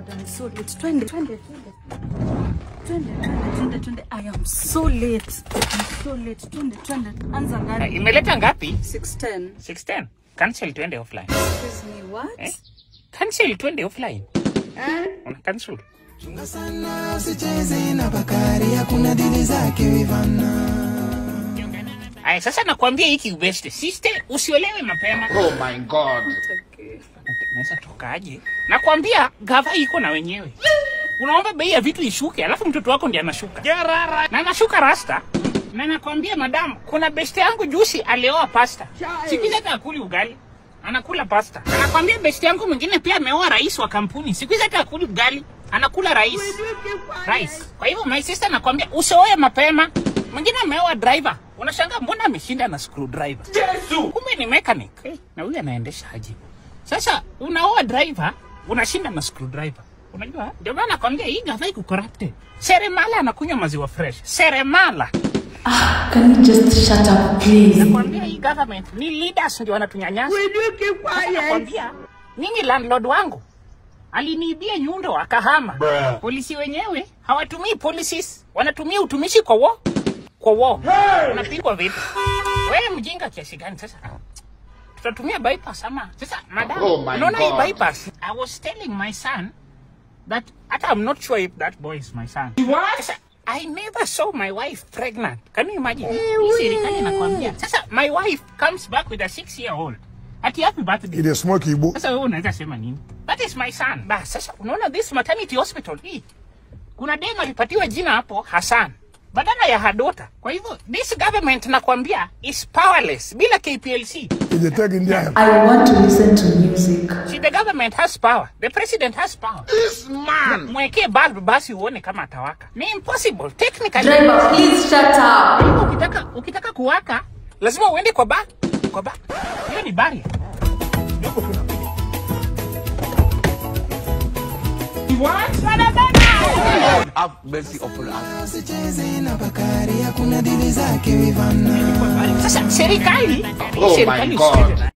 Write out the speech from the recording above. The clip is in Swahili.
God, I'm so late. Twende. I am so late. Twende. Anza gari. Imeleta ngapi? 6:10. 6:10. Cancel twende offline. Excuse me, what? Cancel twende offline. Una cancel. Chunga sana usicheze na Bakari, hakuna dili zake Ivana. Ay, sasa nakwambia hiki best. Sister, usiolewe mapema. Oh my God. Okay. Unaweza tokaje? Nakwambia gava iko na wenyewe. Unaomba bei ya vitu ishuke, alafu mtoto wako ndiye anashuka. Na anashuka rasta. Na nakwambia madam, kuna best yangu juzi alioa pasta. Siku hizi hata akuli ugali, anakula pasta. Nakwambia best yangu mwingine pia ameoa rais wa kampuni. Siku hizi hata akuli ugali, anakula rais. Kwa hivyo my sister nakwambia usioe mapema. Mwingine ameoa driver. Unashangaa mbona ameshinda na screwdriver? Yesu! Kumbe ni mechanic. Na huyu anaendesha aje? Sasa unaoa driver, unashinda na screwdriver. Unajua? Ndio maana nakwambia hii gava iko corrupted. Seremala anakunywa maziwa fresh. Seremala. Can you just shut up, please? Nakwambia hii government ni leaders ndio wanatunyanyasa. Nakwambia mimi landlord wangu aliniibia nyundo akahama. Polisi wenyewe hawatumii policies, wanatumia utumishi kwa war. Unapigwa vipi? Wewe mjinga kiasi gani sasa? Tutatumia bypass ama? Sasa madam, unaona hii bypass? I was telling my son that I'm not sure if that boy is my son. What? Sasa, I never saw my wife pregnant. Can you imagine? Serikali nakwambia. Sasa my wife comes back with a 6-year-old. Ati happy birthday. Ile smoke ibo. Sasa wewe unaweza sema nini? That is my son. Ba, sasa unaona this maternity hospital hii. Kuna demu alipatiwa jina hapo Hassan badala ya Hadota. Kwa hivyo this government nakwambia is powerless bila KPLC. I want to listen to music. See, the government has power. The president has power. This man! Mweke bulb basi uone kama atawaka. Ni impossible. Technically. Driver, please shut up. Ukitaka kuwaka, lazima uende kwa bar. Hiyo ni bari. What? Have mercy upon us. Usicheze na Bakari, hakuna dili zake Ivana. Sasa serikali. Oh my God.